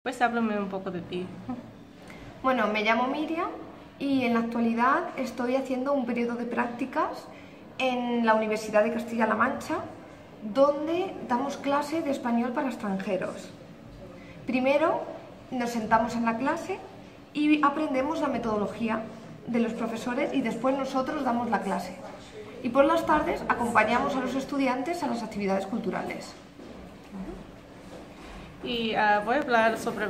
Pues háblame un poco de ti. Bueno, me llamo Miriam y en la actualidad estoy haciendo un periodo de prácticas en la Universidad de Castilla-La Mancha, donde damos clase de español para extranjeros. Primero nos sentamos en la clase y aprendemos la metodología de los profesores y después nosotros damos la clase. Y por las tardes acompañamos a los estudiantes a las actividades culturales. Y voy a hablar sobre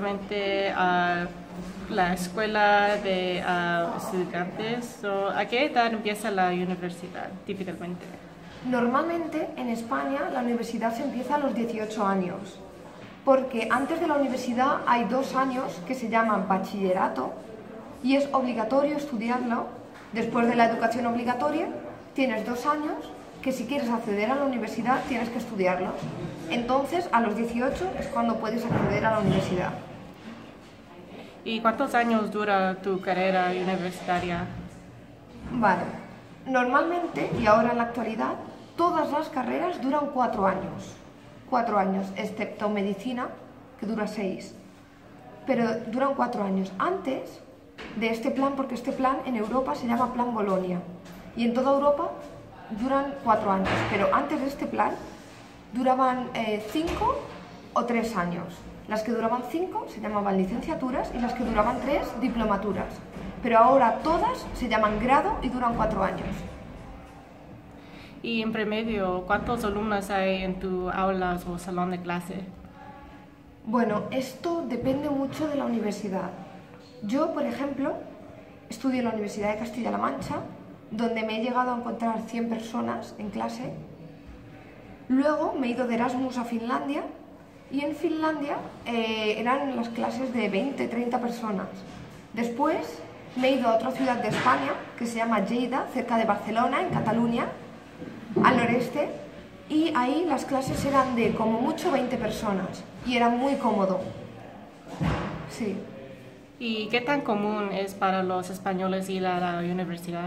la escuela de estudiantes. ¿A qué edad empieza la universidad, típicamente? Normalmente en España la universidad se empieza a los 18 años, porque antes de la universidad hay 2 años que se llaman bachillerato y es obligatorio estudiarlo. Después de la educación obligatoria tienes 2 años que si quieres acceder a la universidad tienes que estudiarlo. Entonces a los 18 es cuando puedes acceder a la universidad. ¿Y cuántos años dura tu carrera universitaria? Vale, normalmente y ahora en la actualidad todas las carreras duran 4 años. 4 años, excepto medicina, que dura 6. Pero duran 4 años. Antes de este plan, porque este plan en Europa se llama Plan Bolonia. Y en toda Europa duran 4 años. Pero antes de este plan duraban 5 o 3 años. Las que duraban 5 se llamaban licenciaturas y las que duraban 3, diplomaturas. Pero ahora todas se llaman grado y duran 4 años. Y en promedio, ¿cuántos alumnos hay en tu aula o salón de clase? Bueno, esto depende mucho de la universidad. Yo, por ejemplo, estudio en la Universidad de Castilla-La Mancha, donde me he llegado a encontrar 100 personas en clase. Luego me he ido de Erasmus a Finlandia y en Finlandia eran las clases de 20, 30 personas. Después me he ido a otra ciudad de España que se llama Lleida, cerca de Barcelona, en Cataluña, al noreste, y ahí las clases eran de como mucho 20 personas y era muy cómodo. Sí. ¿Y qué tan común es para los españoles ir a la universidad?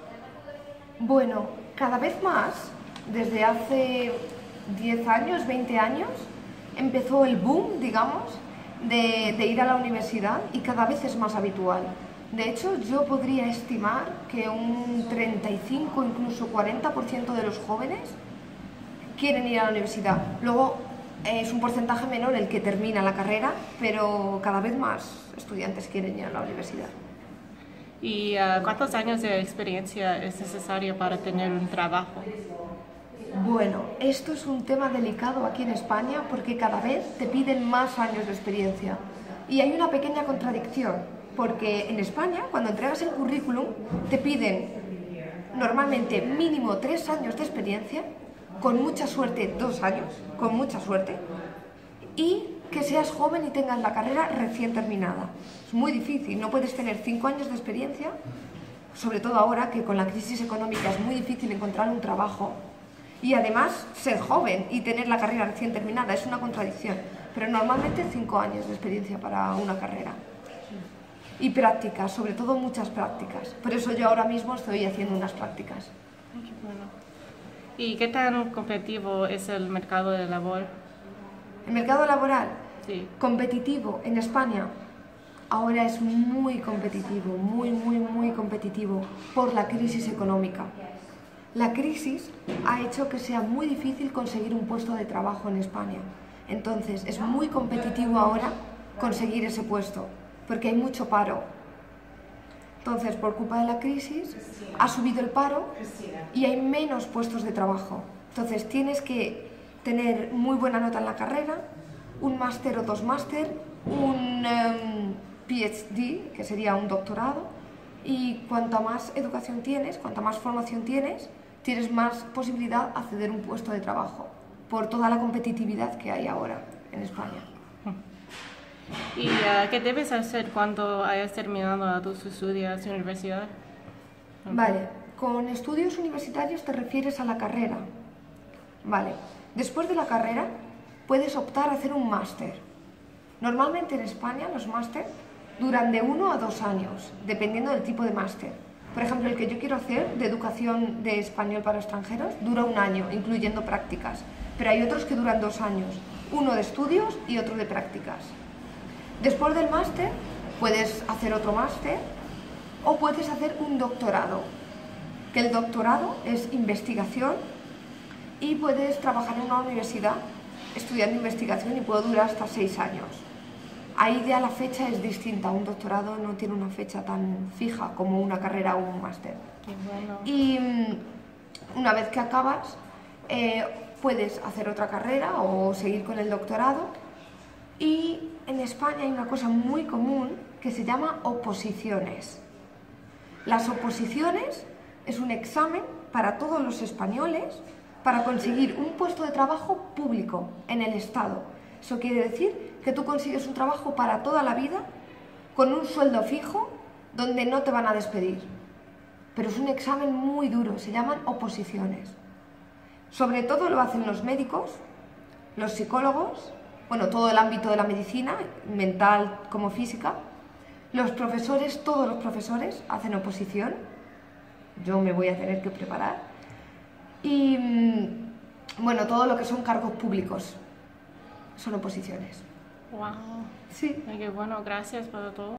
Bueno, cada vez más, desde hace 10 años, 20 años, empezó el boom, digamos, de ir a la universidad y cada vez es más habitual. De hecho, yo podría estimar que un 35, incluso 40% de los jóvenes quieren ir a la universidad. Luego es un porcentaje menor el que termina la carrera, pero cada vez más estudiantes quieren ir a la universidad. ¿Y cuántos años de experiencia es necesario para tener un trabajo? Bueno, esto es un tema delicado aquí en España porque cada vez te piden más años de experiencia. Y hay una pequeña contradicción, porque en España, cuando entregas el currículum, te piden normalmente mínimo 3 años de experiencia, con mucha suerte 2 años, con mucha suerte, y que seas joven y tengas la carrera recién terminada. Es muy difícil, no puedes tener 5 años de experiencia, sobre todo ahora que con la crisis económica es muy difícil encontrar un trabajo, y además ser joven y tener la carrera recién terminada es una contradicción, pero normalmente 5 años de experiencia para una carrera. Y prácticas, sobre todo muchas prácticas. Por eso yo ahora mismo estoy haciendo unas prácticas. Bueno. ¿Y qué tan competitivo es el mercado de labor? El mercado laboral, Sí. competitivo en España, ahora es muy competitivo, muy competitivo por la crisis económica. La crisis ha hecho que sea muy difícil conseguir un puesto de trabajo en España. Entonces es muy competitivo ahora conseguir ese puesto, porque hay mucho paro. Entonces, por culpa de la crisis, ha subido el paro y hay menos puestos de trabajo. Entonces, tienes que tener muy buena nota en la carrera, un máster o 2 máster, un PhD, que sería un doctorado, y cuanta más educación tienes, cuanta más formación tienes, tienes más posibilidad de acceder a un puesto de trabajo, por toda la competitividad que hay ahora en España. ¿Y qué debes hacer cuando hayas terminado tus estudios en universidad? Vale, con estudios universitarios te refieres a la carrera. Vale, después de la carrera puedes optar a hacer un máster. Normalmente en España los máster duran de 1 a 2 años, dependiendo del tipo de máster. Por ejemplo, el que yo quiero hacer de educación de español para extranjeros dura 1 año, incluyendo prácticas. Pero hay otros que duran 2 años, uno de estudios y otro de prácticas. Después del máster puedes hacer otro máster o puedes hacer un doctorado, que el doctorado es investigación y puedes trabajar en una universidad estudiando investigación y puede durar hasta 6 años. Ahí ya la fecha es distinta, un doctorado no tiene una fecha tan fija como una carrera o un máster. Qué bueno. Y una vez que acabas, puedes hacer otra carrera o seguir con el doctorado. Y en España hay una cosa muy común que se llama oposiciones. Las oposiciones es un examen para todos los españoles para conseguir un puesto de trabajo público en el Estado. Eso quiere decir que tú consigues un trabajo para toda la vida con un sueldo fijo donde no te van a despedir. Pero es un examen muy duro, se llaman oposiciones. Sobre todo lo hacen los médicos, los psicólogos, bueno, todo el ámbito de la medicina, mental como física. Los profesores, todos los profesores hacen oposición. Yo me voy a tener que preparar. Y bueno, todo lo que son cargos públicos son oposiciones. Wow. Sí. Ay, qué bueno, gracias por todo.